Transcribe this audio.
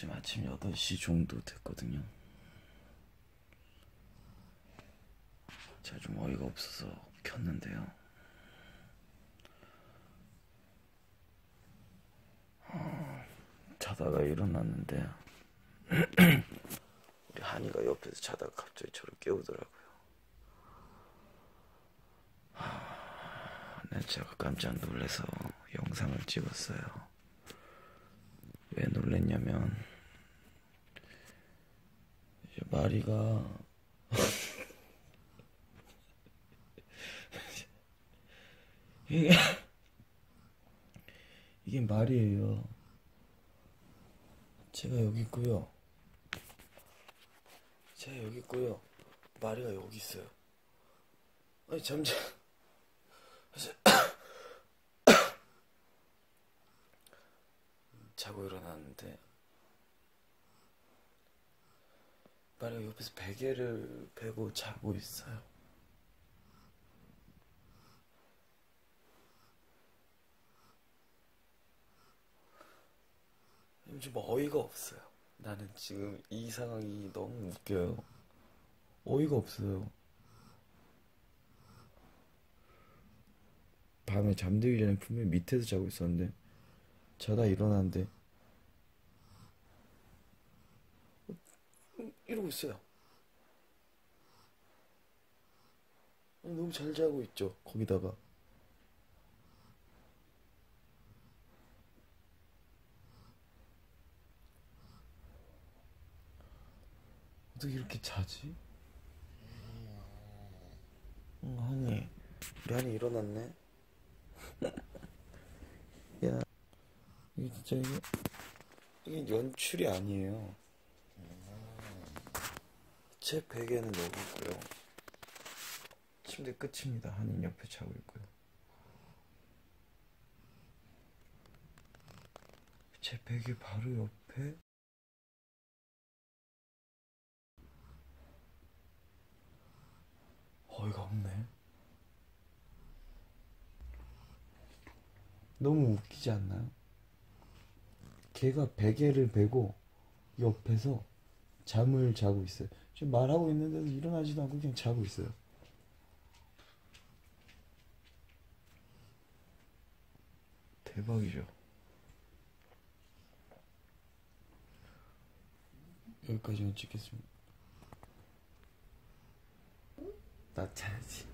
지금 아침 8시 정도 됐거든요. 제가 좀 어이가 없어서 켰는데요. 자다가 일어났는데 우리 한이가 옆에서 자다가 갑자기 저를 깨우더라고요. 네, 제가 깜짝 놀라서 영상을 찍었어요. 왜 놀랬냐면 이제 마리가 이게 말이에요. 제가 여기 있고요. 마리가 여기 있어요. 아니 잠자 자고 일어났는데 마리가 옆에서 베개를 베고 자고 있어요. 좀 어이가 없어요. 나는 지금 이 상황이 너무 웃겨요. 어이가 없어요. 밤에 잠들기 전에 분명히 밑에서 자고 있었는데 자다 일어났는데 이러고 있어요. 너무 잘 자고 있죠. 거기다가 어떻게 이렇게 자지? 하니 우리 한이 일어났네. 야, 이게 진짜 이게 연출이 아니에요. 제 베개는 여기 있고요. 침대 끝입니다. 한이 옆에 자고 있고요. 제 베개 바로 옆에 어이가 없네. 너무 웃기지 않나요? 걔가 베개를 베고 옆에서 잠을 자고 있어요. 지금 말하고 있는데도 일어나지도 않고 그냥 자고 있어요. 대박이죠. 여기까지만 찍겠습니다. 나 자야지.